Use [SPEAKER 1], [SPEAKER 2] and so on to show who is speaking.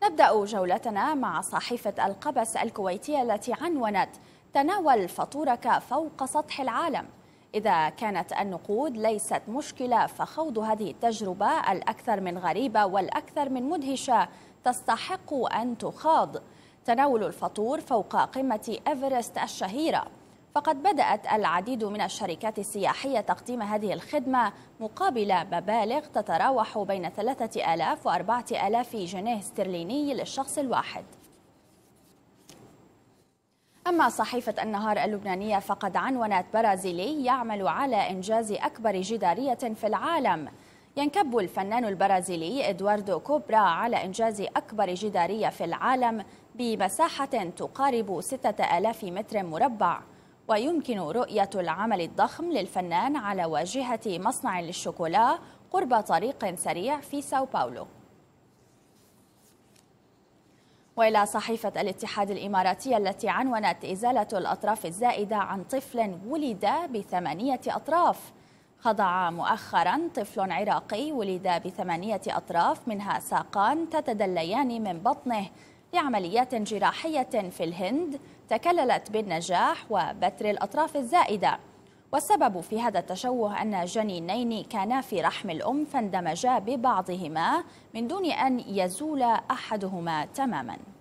[SPEAKER 1] تبدأ جولتنا مع صحيفة القبس الكويتية التي عنونت: تناول فطورك فوق سطح العالم. إذا كانت النقود ليست مشكلة، فخوض هذه التجربة الأكثر من غريبة والأكثر من مدهشة تستحق أن تخاض. تناول الفطور فوق قمة إيفرست الشهيرة. فقد بدأت العديد من الشركات السياحية تقديم هذه الخدمة مقابل مبالغ تتراوح بين 3000 و 4000 جنيه استرليني للشخص الواحد. أما صحيفة النهار اللبنانية فقد عنونت: برازيلي يعمل على إنجاز أكبر جدارية في العالم. ينكب الفنان البرازيلي إدواردو كوبرا على إنجاز أكبر جدارية في العالم بمساحة تقارب 6000 متر مربع. ويمكن رؤية العمل الضخم للفنان على واجهة مصنع للشوكولا قرب طريق سريع في ساو باولو. وإلى صحيفة الاتحاد الإماراتية التي عنونت: إزالة الأطراف الزائدة عن طفل ولد ب8 أطراف. خضع مؤخرا طفل عراقي ولد ب8 أطراف منها ساقان تتدليان من بطنه لعمليات جراحية في الهند تكللت بالنجاح وبتر الأطراف الزائدة. والسبب في هذا التشوه أن جنينين كانا في رحم الأم فاندمجا ببعضهما من دون أن يزول أحدهما تماما.